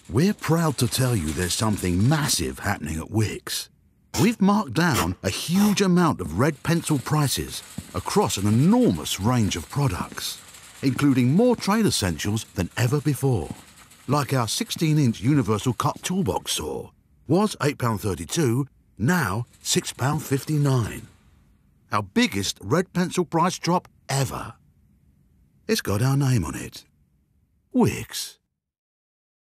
We're proud to tell you there's something massive happening at Wickes. We've marked down a huge amount of red pencil prices across an enormous range of products, including more trade essentials than ever before. Like our 16-inch universal cut toolbox saw, was £8.32, now £6.59. Our biggest red pencil price drop ever. It's got our name on it. Wickes.